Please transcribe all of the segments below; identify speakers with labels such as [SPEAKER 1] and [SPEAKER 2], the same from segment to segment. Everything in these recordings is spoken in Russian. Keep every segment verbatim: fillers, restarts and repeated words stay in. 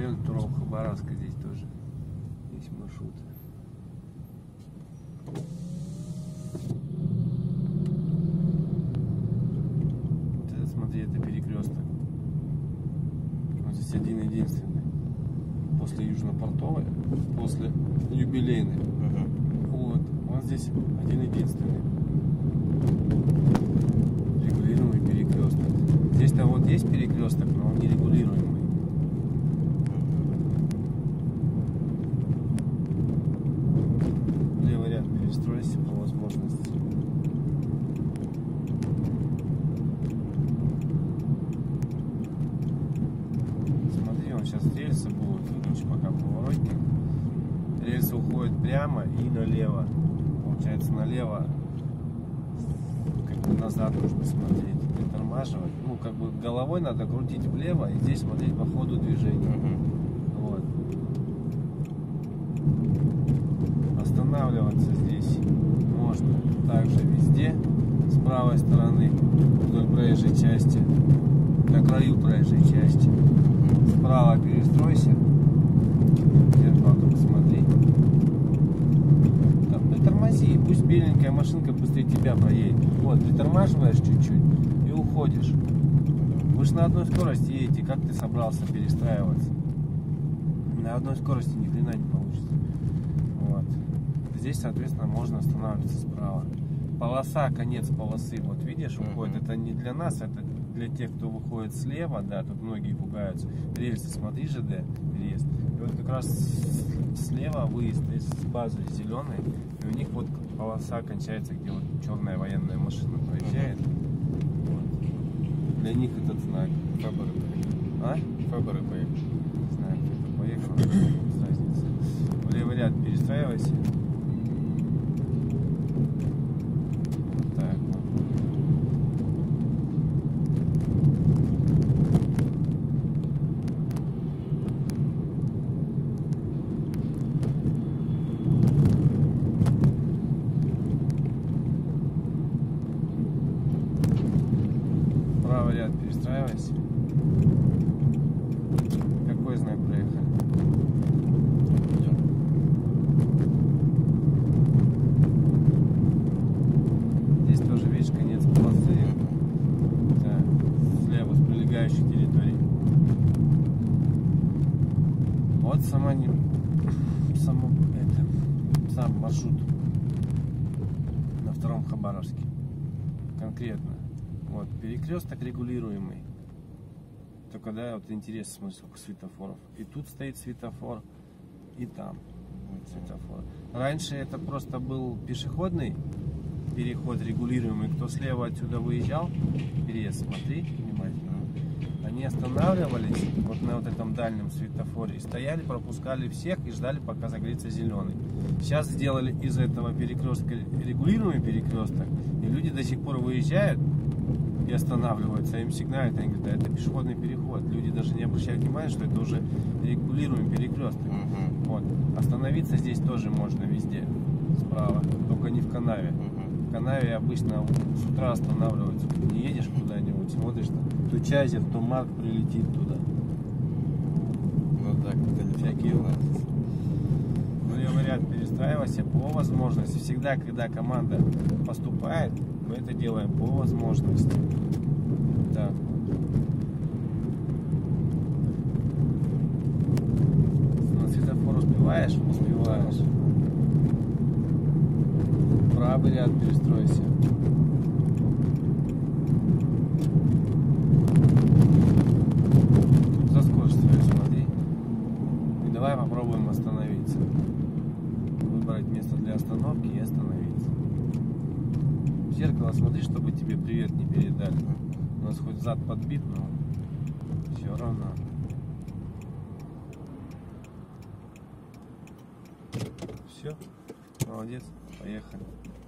[SPEAKER 1] район второго Хабаровска здесь тоже есть маршрут. Вот это, смотри, это перекресток. Вот здесь один-единственный. После Южно-Портовой, после Юбилейной.
[SPEAKER 2] Ага.
[SPEAKER 1] Вот, вот здесь один-единственный. Регулируемый перекресток. Здесь-то вот есть перекресток, но он не регулируемый. Левый ряд перестройся по возможности. Смотри, он сейчас рельсы будут, лучше пока поворотник. Рельсы уходят прямо и налево. Получается, налево как бы назад нужно смотреть, притормаживать. Ну, как бы головой надо крутить влево и здесь смотреть по ходу движения.
[SPEAKER 2] Ага.
[SPEAKER 1] Вот. Останавливаться здесь можно также везде, с правой стороны, вдоль проезжей части, на краю проезжей части. Справа перестройся. Зеркало только смотри. Там, притормози, пусть беленькая машинка быстрее тебя проедет. Вот, притормаживаешь чуть-чуть и уходишь. Вы же на одной скорости едете, как ты собрался перестраиваться? На одной скорости ни хрена не получится. Вот. Здесь, соответственно, можно останавливаться справа. Полоса, конец полосы, вот видишь, уходит. Это не для нас, это для тех, кто выходит слева, да, тут многие пугаются. Рельсы, смотри, ЖД, переезд. И вот как раз слева выезд из базы зеленый, и у них вот полоса кончается, где вот черная военная машина проезжает. Вот. Для них этот знак.
[SPEAKER 2] Фаберы поехали.
[SPEAKER 1] А?
[SPEAKER 2] Фаберы поехали.
[SPEAKER 1] Не знаю, кто-то поехал, без разницы. В левый ряд перестраивайся. Так, вот. Правый ряд перестраивайся. Какой знак проехали?
[SPEAKER 2] Идем.
[SPEAKER 1] Здесь тоже, видишь, конец полосы. Так, слева с прилегающей территории. Вот сама не... Само... Это... Сам маршрут на втором Хабаровске. Конкретно. Вот, перекресток регулируемый. Только, да, вот интересно, смотри, сколько светофоров. И тут стоит светофор, и там будет светофор. Раньше это просто был пешеходный переход регулируемый. Кто слева отсюда выезжал, переезд, смотри внимательно. Они останавливались вот на вот этом дальнем светофоре, стояли, пропускали всех и ждали, пока загорится зеленый. Сейчас сделали из этого перекрестка регулируемый перекресток, и люди до сих пор выезжают и останавливаются, им сигналят, они говорят, да, это пешеходный переход. Люди даже не обращают внимания, что это уже регулируемый перекресток.
[SPEAKER 2] Ага.
[SPEAKER 1] Вот. Остановиться здесь тоже можно везде, справа, только не в канаве.
[SPEAKER 2] Ага.
[SPEAKER 1] В канаве обычно с утра останавливаются. Не едешь куда-нибудь, смотришь, то чайзер, то марк прилетит туда.
[SPEAKER 2] Ну так, это
[SPEAKER 1] Всякие в левый ряд перестраивайся по возможности. Всегда, когда команда поступает, мы это делаем по возможности. Так. На светофор успеваешь? Успеваешь. Правый ряд перестройся. За скорость свою смотри. И давай попробуем остановиться. Выбрать место для остановки и остановиться. В зеркало смотри, чтобы тебе привет не передали. У нас хоть зад подбит, но все равно. Все, молодец, поехали.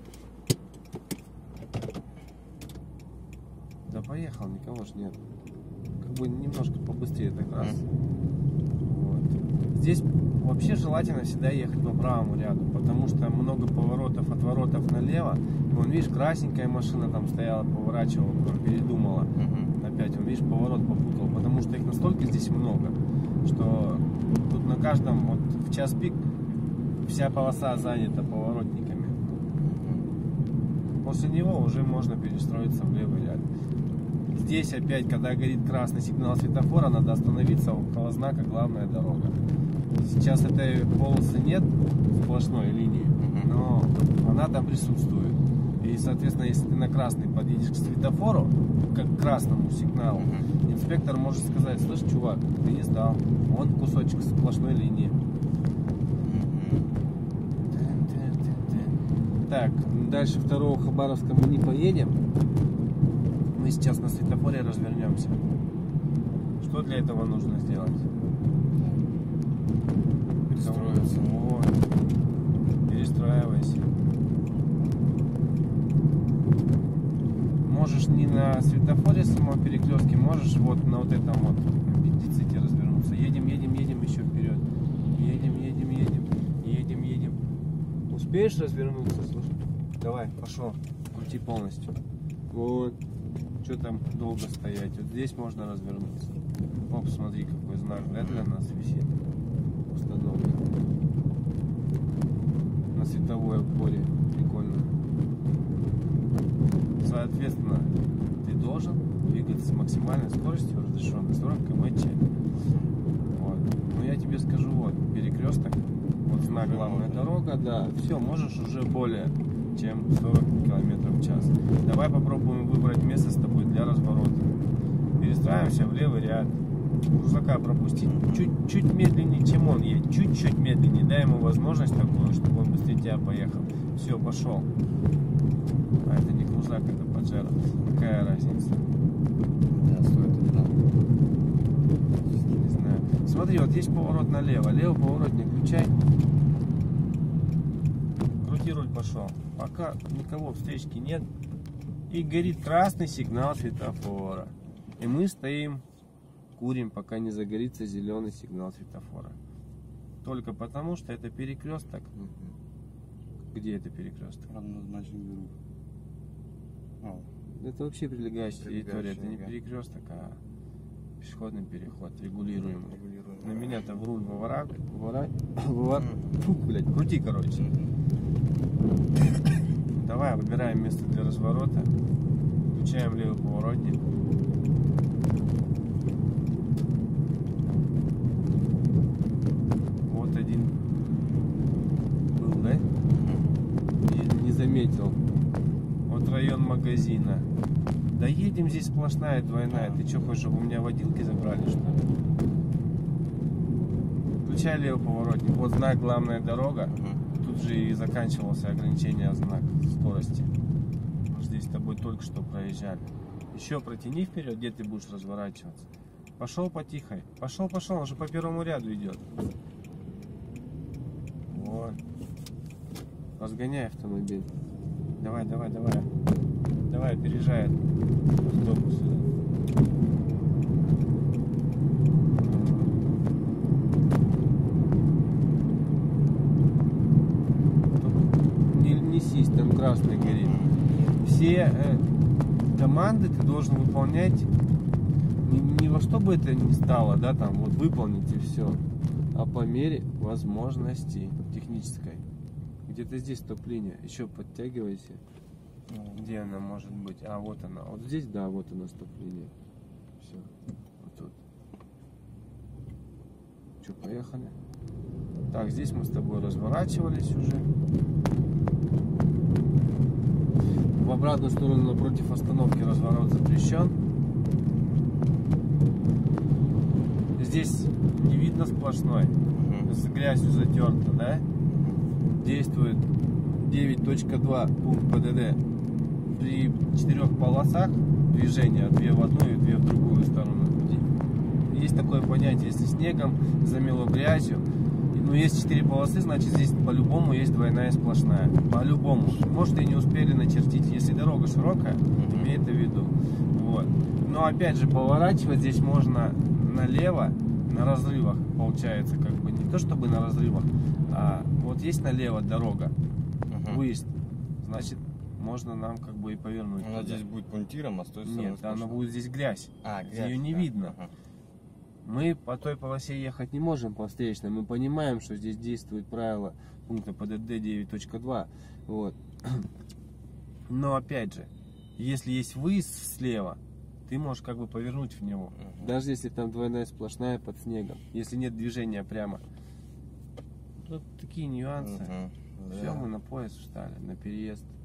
[SPEAKER 1] Да поехал, никого ж нет. Как бы немножко побыстрее так раз. Вот. Здесь вообще желательно всегда ехать по правому ряду, потому что много поворотов, отворотов налево. Вон, видишь, красненькая машина там стояла, поворачивала, потом передумала.
[SPEAKER 2] Ага.
[SPEAKER 1] Опять, он, видишь, поворот попутал, потому что их настолько здесь много. что тут на каждом, вот в час пик, вся полоса занята поворотниками. После него уже можно перестроиться в левый ряд. Здесь опять, когда горит красный сигнал светофора, надо остановиться около знака «Главная дорога». Сейчас этой полосы нет, сплошной линии, но она там присутствует. И, соответственно, если ты на красный подъедешь к светофору, как к красному сигналу, инспектор может сказать: слышь, чувак, ты не сдал, вон кусочек сплошной линии. Так, дальше второго Хабаровска мы не поедем. Мы сейчас на светофоре развернемся. Что для этого нужно сделать?
[SPEAKER 2] Перестроиться.
[SPEAKER 1] Вот. Перестраивайся. Можешь не на светофоре самого перекрестке, можешь вот на вот этом вот аппендиците развернуться. Едем, едем, едем еще вперед. Едем, едем, едем. Едем, едем. Успеешь развернуться, слушай? Давай, пошел. Крути полностью. Вот. Что там долго стоять? Вот здесь можно развернуться. Оп, смотри, какой знак, да, для нас висит. Установлен. На световой опоре. Прикольно. Соответственно, ты должен двигаться с максимальной скоростью, разрешенной сорок километров в час. Вот. Но я тебе скажу, вот, перекресток, вот знак «Главная дорога», да, все, можешь уже более чем сорок километров в час. Давай попробуем выбрать место с тобой для разворота. Перестраиваемся в левый ряд. Крузака пропустить чуть-чуть медленнее, чем он едет. Чуть-чуть медленнее. Дай ему возможность такую, чтобы он быстрее тебя поехал. Все, пошел. А это не крузак, это Паджеро. Какая разница?
[SPEAKER 2] Да, стоит одна.
[SPEAKER 1] Не знаю. Смотри, вот есть поворот налево. Левый поворот не включай. Крути руль, пошел. Пока никого встречки нет. И горит красный сигнал светофора. И мы стоим, курим, пока не загорится зеленый сигнал светофора. Только потому, что это перекресток. Где это перекресток?
[SPEAKER 2] Равнозначный друг. О,
[SPEAKER 1] Это вообще прилегающая территория. Это не
[SPEAKER 2] ага.
[SPEAKER 1] перекресток, а пешеходный переход, регулируемый.
[SPEAKER 2] Регулируемый.
[SPEAKER 1] На меня там в руль выворачивай. Фу, блядь, крути, короче. Давай выбираем место для разворота. Включаем левый поворотник. Вот один был, да? Не, не заметил. Вот район магазина. Да едем, здесь сплошная двойная. Ты что, хочешь, чтобы у меня водилки забрали, что ли? Включай левый поворотник. Вот знак «Главная дорога». Тут же и заканчивался ограничение знак скорости. Здесь с тобой только что проезжали. Еще протяни вперед, где ты будешь разворачиваться. Пошел потихой. Пошел, пошел, он же по первому ряду идет. Вот. Разгоняй автомобиль. Давай, давай, давай. Давай, опережает автобус. Не несись, там красный горит. Все э, команды ты должен выполнять не, не во что бы это ни стало, да, там вот выполнить и все, а по мере возможности технической. Где-то здесь стоп-линия, еще подтягивайся. Где она может быть? А, вот она. Вот здесь, да, вот она стоп-линия. Все, вот тут. Че, поехали? Так, здесь мы с тобой разворачивались уже. В обратную сторону напротив остановки разворот запрещен. Здесь не видно сплошной. С грязью затерто, да? Действует девять точка два пункт ПДД. При четырех полосах движения, две в одну и две в другую сторону. Есть такое понятие, если снегом замело грязью, но есть четыре полосы, значит здесь по-любому есть двойная сплошная. По-любому. Может, и не успели начертить. Если дорога широкая, имей это в виду. Вот. Но опять же, поворачивать здесь можно налево, на разрывах, получается, как бы не то чтобы на разрывах, а вот есть налево дорога, выезд, значит, можно нам как бы и повернуть.
[SPEAKER 2] Она здесь будет пунктиром, а с той стороны
[SPEAKER 1] Нет,
[SPEAKER 2] сплошной.
[SPEAKER 1] она будет здесь грязь.
[SPEAKER 2] А, грязь,
[SPEAKER 1] ее не
[SPEAKER 2] да.
[SPEAKER 1] видно.
[SPEAKER 2] Ага.
[SPEAKER 1] Мы по той полосе ехать не можем по встречной. Мы понимаем, что здесь действует правило пункта ПДД девять точка два. Вот. Но опять же, если есть выезд слева, ты можешь как бы повернуть в него.
[SPEAKER 2] Мгм.
[SPEAKER 1] Даже если там двойная сплошная под снегом. Если нет движения прямо. Вот такие нюансы.
[SPEAKER 2] Мгм.
[SPEAKER 1] Все,
[SPEAKER 2] Да.
[SPEAKER 1] мы на поезд встали, на переезд.